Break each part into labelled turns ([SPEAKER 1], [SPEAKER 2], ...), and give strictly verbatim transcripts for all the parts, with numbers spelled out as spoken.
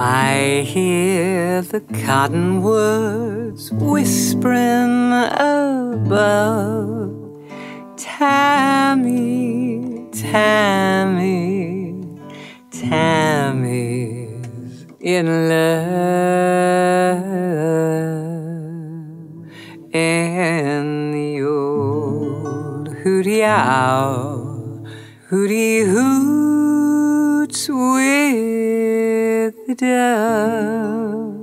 [SPEAKER 1] I hear the cottonwoods whispering above. Tammy, Tammy, Tammy's in love. And the old hooty owl hooty hoots with the dove.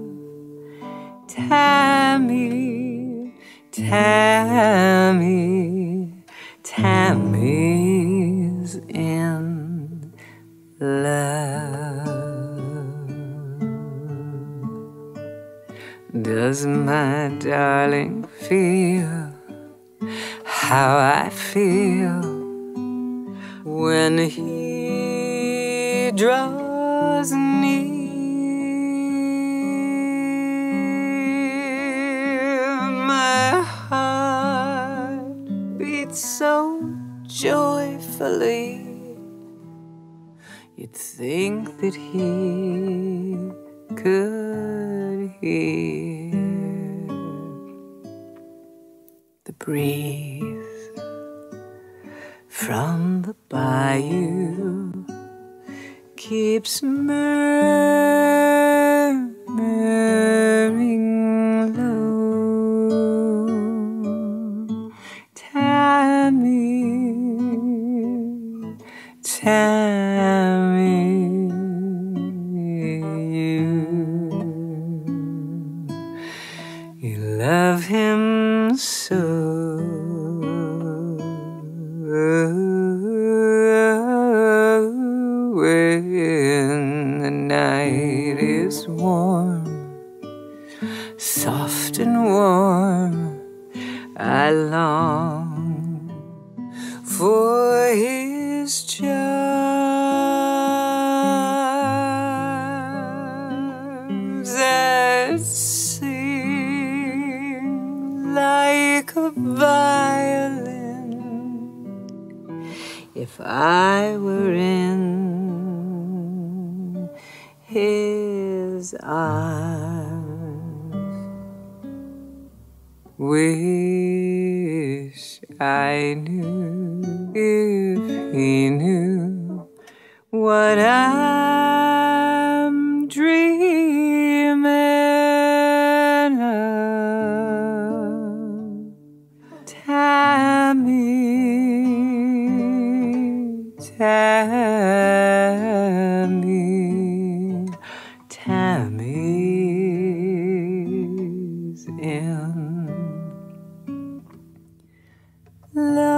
[SPEAKER 1] Tammy, Tammy, Tammy's in love. Does my darling feel how I feel when he draws near? My heart beats so joyfully, you'd think that he could hear the breeze from the bayou keeps murmuring low. Tammy, Tammy, you, you love him so. When the night is warm, soft and warm, I long for his charms that sing like a violin. If I were in his arms, wish I knew, if he knew what I'm dreaming of. Tammy, Tammy, Tammy's in love.